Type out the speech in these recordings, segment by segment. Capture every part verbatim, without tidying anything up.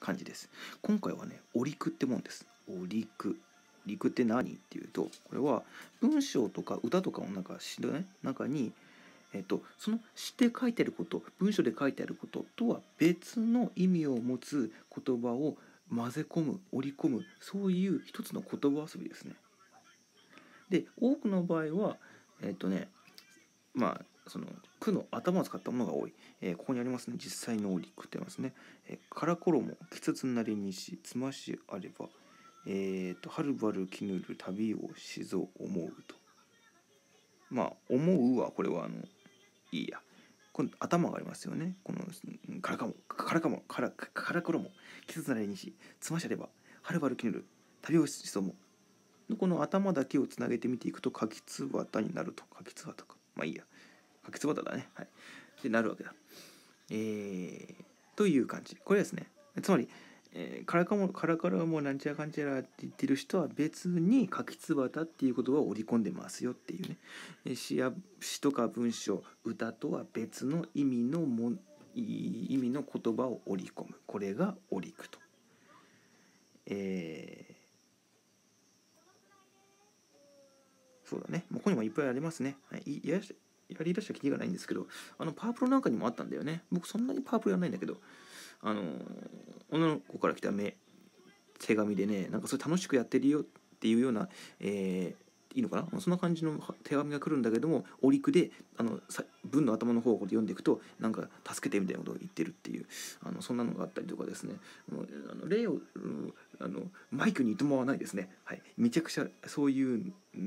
感じです。今回はね、折り句ってもんです。折り句。折り句って何っていうと、これは文章とか歌とかの中詩のね、中に、えっと、その詩で書いてあること、文章で書いてあることとは別の意味を持つ言葉を混ぜ込む、織り込む、そういう一つの言葉遊びですね。で、多くの場合は、えっとね、まあ、その句の頭を使ったものが多い。えーここにありますね。実際の折り句ってありますね。えー、から衣、季節なりにし、つましあれば、えっと、はるばるきぬる旅をしぞ思うと。まあ、思うは、これはあの、いいや。この頭がありますよね。この、からかも、からかも、から、から衣、季節なりにし、つましあれば、はるばるきぬる旅をしぞ思う。この頭だけをつなげてみていくと、かきつばたになると。かきつばたか。まあいいや。かきつばただね。はい。で、なるわけだ。えー、という感じ。これですね。つまり、えー、からかも、からからもなんちゃらかんちゃらって言ってる人は別にかきつばたっていう言葉を織り込んでますよっていうね。詩や詩とか文章、歌とは別の意味のも意味の言葉を織り込む。これが織り句と。えーそうだね。もうここにもいっぱいありますね。はい、ややりだしたきりがないんですけど、あのパワープロなんかにもあったんだよね。僕そんなにパワープロやらないんだけど、あのー女の子から来た目手紙でね、なんかそれ楽しくやってるよっていうような、えーいいのかな、そんな感じの手紙が来るんだけども、折り句であのさ文の頭の方を読んでいくと、なんか助けてみたいなことを言ってるっていう、あのそんなのがあったりとかですね。あの例を、うん、あのマイクにいとまはないですね。はい、めちゃくちゃそういう、うん、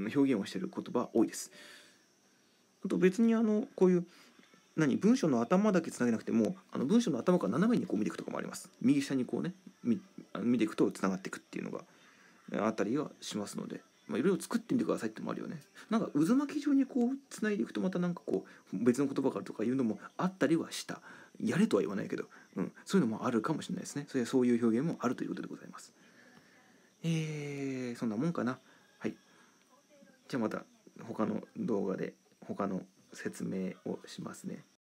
表現をしている言葉多いです。あと別にあのこういう何文章の頭だけつなげなくても、あの文章の頭から斜めにこう見ていくとかもあります。右下にこうね見見ていくとつながっていくっていうのがあったりはしますので、まあ、いろいろ作ってみてくださいってのもあるよね。なんか渦巻き状にこうつないでいくとまたなんかこう別の言葉からとかいうのもあったりはした。やれとは言わないけど、うん、そういうのもあるかもしれないですね。それそういう表現もあるということでございます。えー、そんなもんかな。はい。じゃあまた他の動画で他の説明をしますね。